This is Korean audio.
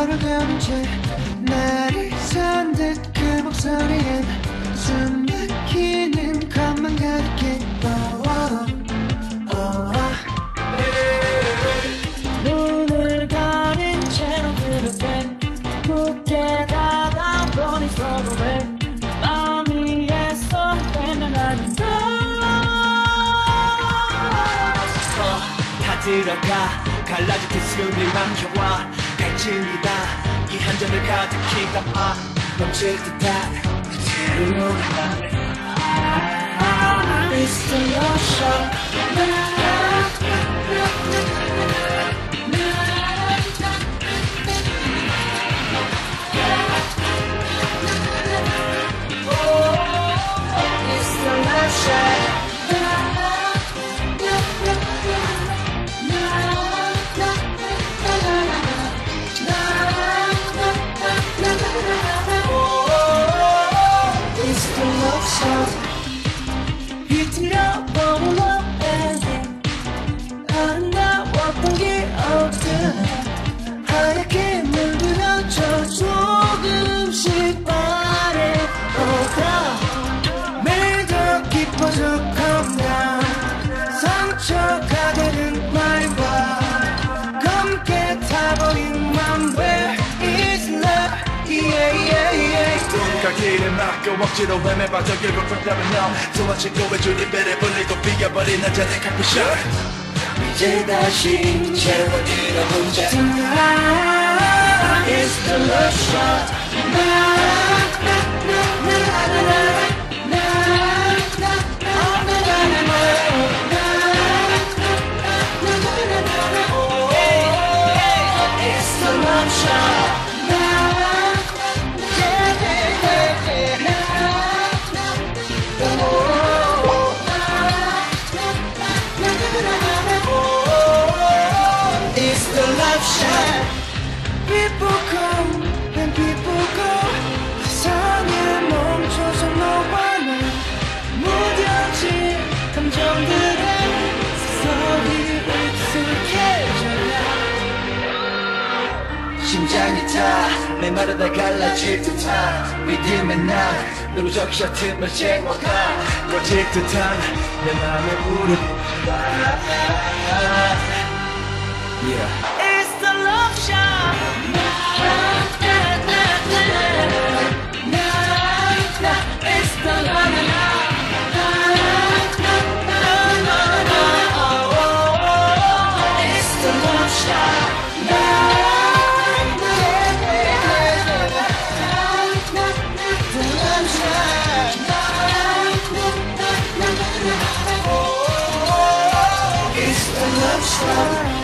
걸어가는 채 나를 산듯 그 목소리엔 숨 막히는 것만 가득해. 눈을 가린 채로 그렇게 굳게 다가보니 서로를 마음 위에서 외면하는 걸. 다 들어가 갈라질 그 숨이 막혀와 갈증이다 이 한 잔을 가득히 담아 넘칠 듯한 그대로 노래만 It's the ocean. It's the ocean. 비틀어보는 너에게 아름다웠던 기억들 하얗게 물들어져 조금씩 바래오다 매일 더 깊어져 건강 상처가 되는 말과 검게 타버린 맘 Where is love? 눈가기를 막고 억지로 헤매봐도 결국 그렇다면 너 소원치 고해줄 입에를 불리고 비어버린 한 잔의 커피숍 이제 다시 채워들어 혼자 Tonight is the love shot. It's the love shot. It's the love shot. People come and people go. 세상에 멈춰서 너와 나 무뎌진 감정들에 서서히 익숙해져가 심장이 타 메마르다 갈라질 듯한 믿음의 날 누구 적셔 틈을 채워가 꺼질 듯한 내 맘의 무릎 It's the love shot. It's the love It's the love shot. It's the love shot.